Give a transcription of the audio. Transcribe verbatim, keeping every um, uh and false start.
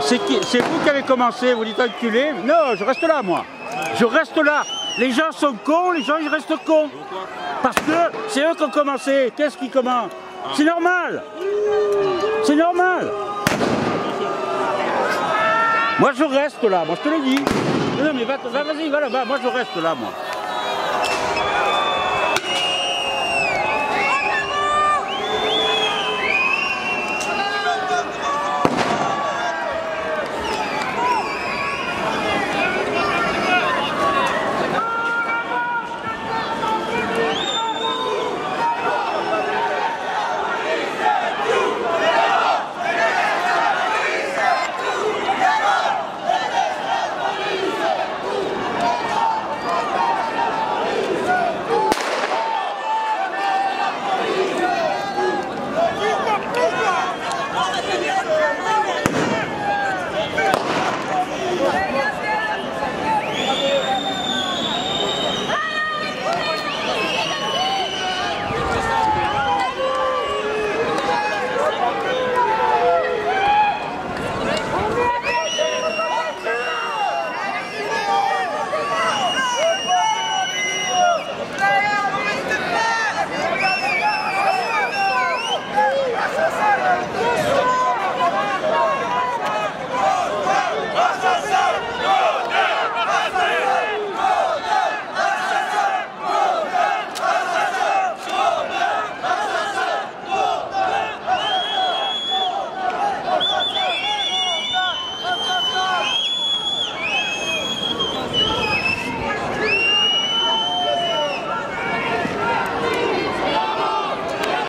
C'est vous qui avez commencé, vous dites enculé. Non, je reste là, moi. Je reste là. Les gens sont cons, les gens ils restent cons. Parce que c'est eux qui ont commencé. Qu'est-ce qui commence? C'est normal. C'est normal. Moi je reste là, moi je te le dis. Non mais va, va vas-y, va là-bas, moi je reste là, moi.